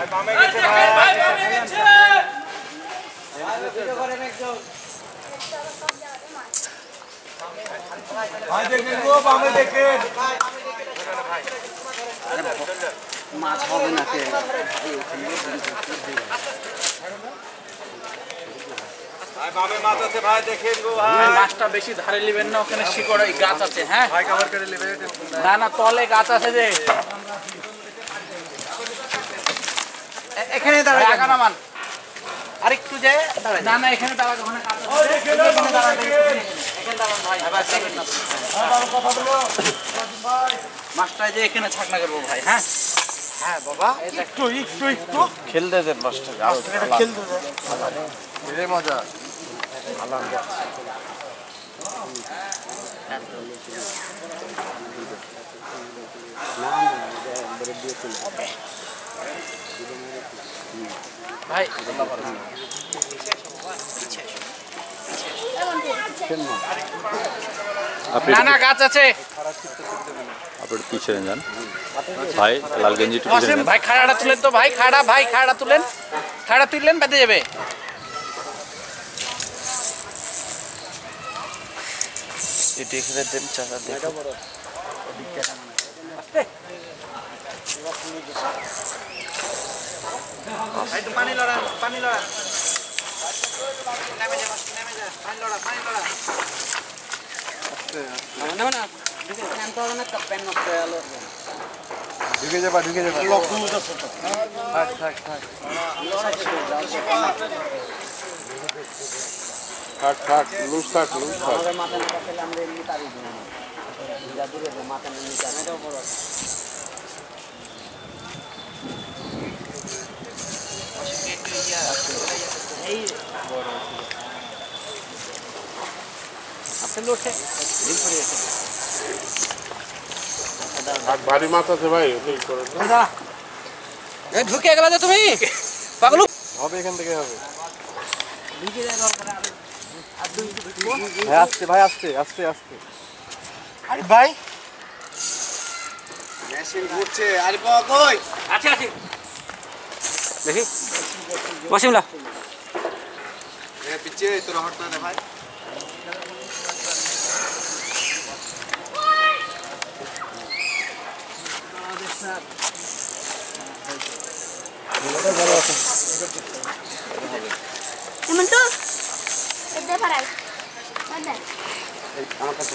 বামে গেছে ভাই, বামে গেছে। ভাই দেখেন গো, বামে দেখেন। মাছ হবে না কে? ভাই বামে মাছ আছে ভাই, দেখেন গো ভাই। মাছটা বেশি ধারে নেবেন না, ওখানে শিকড় গাছ আছে। হ্যাঁ ভাই কভার করে নেবে। না না, তলে গাছ আছে যে। এখানে দাঁড়ায় আগা নামান। আরেকটু যায় দাঁড়ায়। না না, এখানে দাঁড়ান, ওখানে গাছ আছে। ওই দেখেন এখানে দাঁড়ান, এখানে দাঁড়ান ভাই। ভাই দেখেন না। ভাই কথা বলো। ভাই মাছটা যে এখানে ছাকনা করবো ভাই। হ্যাঁ হ্যাঁ বাবা, একটু খেলতে দেন মাছটা। খেলতে দে। এরে মজা। ভাই না না, গাছ আছে। আপনি পিছনে যান ভাই, লাল গেঞ্জি একটু পিছনে যান। ভাই খাড়াটা তুলেন তো ভাই, ভাই খাড়া তুলেন, খাড়া তুললেন বেঁধে যাবে। এটি এখানে দেন চাচা, দেখো পানি লড়া, পানি লড়া। নেমে যা, নেমে যা। পানি লড়া, পানি লড়া। ঢুকে যাবা, ঢুকে যাবা। থাক থাক থাক। থাক থাক, লুজ থাক, লুজ থাক। ভারী মাছ আছে ভাই, ঢুকে গেল যে তুমি পাগলু। হবে এখান থেকে হবে। হ্যাঁ আসছে ভাই, আসছে আসছে আসছে। আরে ভাই মেশিন ঘুরছে। আরে বাবা কই? আছে আছে, দেখি বসিমলা। এ পিছে তোর হটনা দে ভাই। Temen tuh, itu parai, mana? আমার কাছে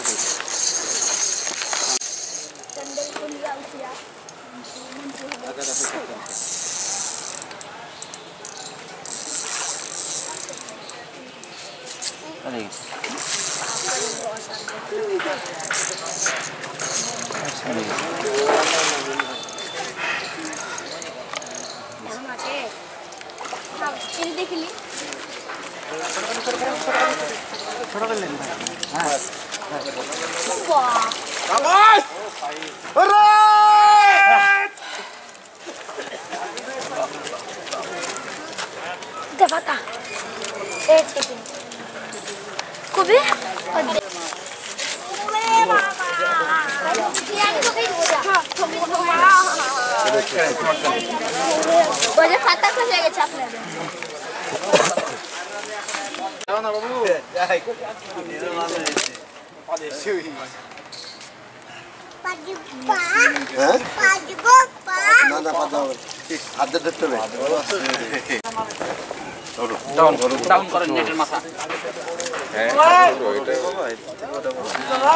Sandal pun dia usia. Ini dekili. ছোট করলেন ভাই। হ্যাঁ Wah. আবাস আরে Dapat ah. Itu. Kobe? Ada. Boleh kata ko saya ngecap lagi. যাও না বাবু, যাই। Pagi pa. Pagi pa. না না পাতা আদর ধরতে হবে। ডাউন ডাউন করেন নেটের মাথা। হ্যাঁ ওইটাই বাবা।